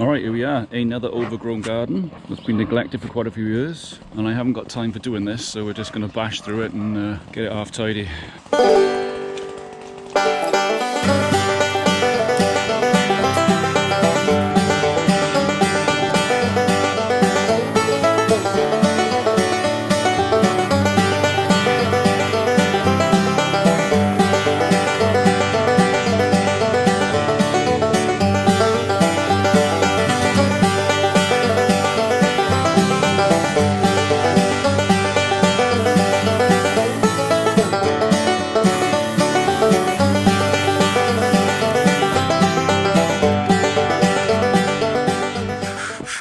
Alright, here we are, another overgrown garden that's been neglected for quite a few years, and I haven't got time for doing this, so we're just going to bash through it and get it half tidy.